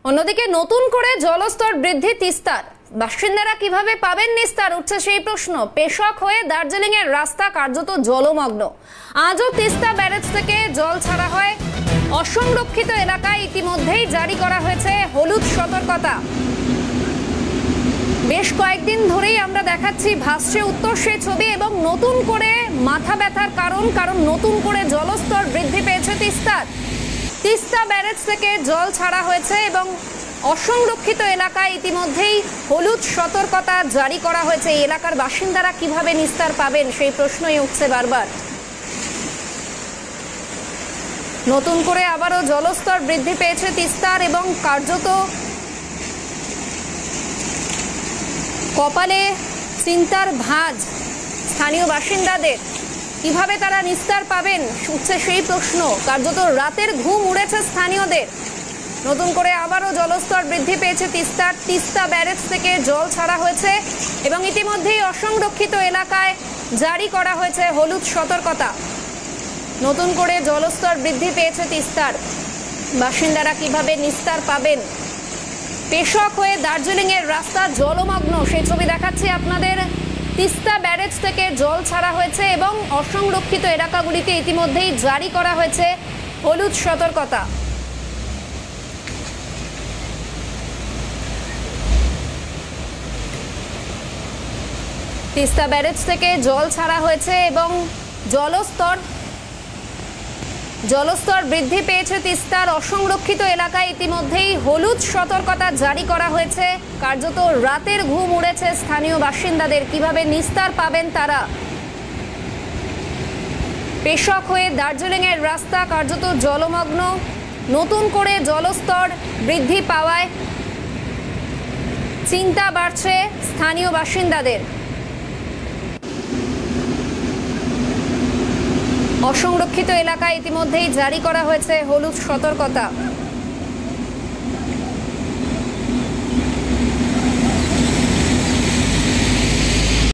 অন্যদিকে নতুন করে জলস্তর বৃদ্ধি তিস্তার, বাসিন্দারা কিভাবে পাবেন নিস্তার উঠছে সেই প্রশ্ন। পেশক হয়ে দার্জিলিং এর রাস্তা কার্যত জলমগ্ন। আজও তিস্তা ব্যারেজ থেকে জল ছাড়া হয়। অসংরক্ষিত এলাকায় ইতিমধ্যেই জারি করা হয়েছে হলুদ সতর্কতা। বেশ কয়েকদিন ধরেই আমরা দেখাচ্ছি ভাসছে উত্তর সেই ছবি, এবং নতুন করে মাথা ব্যথার কারণ নতুন করে জলস্তর বৃদ্ধি পেয়েছে তিস্তার। তিস্তা ব্যারেজ থেকে জল ছাড়া হয়েছে এবং অসংরক্ষিত এলাকায় ইতিমধ্যেই হলুদ সতর্কতা জারি করা হয়েছে। এই এলাকার বাসিন্দারা কিভাবে নিস্তার পাবেন সেই প্রশ্নই উঠছে বারবার। নতুন করে আবারও জলস্তর বৃদ্ধি পেয়েছে তিস্তার এবং কার্যত কপালে চিন্তার ভাঁজ স্থানীয় বাসিন্দাদের। কিভাবে তারা নিস্তার পাবেন উঠছে সেই প্রশ্ন। কার্যত রাতের ঘুম উড়েছে স্থানীয়দের। নতুন করে আবারও জলস্তর বৃদ্ধি পেয়েছে তিস্তার। তিস্তা ব্যারেজ থেকে জল ছাড়া হয়েছে এবং ইতিমধ্যেই অসংরক্ষিত এলাকায় জারি করা হয়েছে হলুদ সতর্কতা। নতুন করে জলস্তর বৃদ্ধি পেয়েছে তিস্তার, বাসিন্দারা কিভাবে নিস্তার পাবেন। পেশক হয়ে দার্জিলিং এর রাস্তা জলমগ্ন সেই ছবি দেখাচ্ছি আপনাদের। তিস্তা ব্যারেজ থেকে জল ছাড়া হয়েছে এবং অসংরক্ষিত এলাকাগুলিতে ইতিমধ্যেই জারি করা হয়েছে হলুদ সতর্কতা। তিস্তা ব্যারেজ থেকে জল ছাড়া হয়েছে এবং জলস্তর বৃদ্ধি পেয়েছে তিস্তার। অসংরক্ষিত এলাকায় ইতিমধ্যেই হলুদ সতর্কতা জারি করা হয়েছে। কার্যত রাতের ঘুম উড়েছে স্থানীয় বাসিন্দাদের। কিভাবে নিস্তার পাবেন তারা। পেশক হয়ে দার্জিলিং এর রাস্তা কার্যত জলমগ্ন। নতুন করে জলস্তর বৃদ্ধি পাওয়ায় চিন্তা বাড়ছে স্থানীয় বাসিন্দাদের। অসংরক্ষিত এলাকায় ইতিমধ্যেই জারি করা হয়েছে হলুদ সতর্কতা।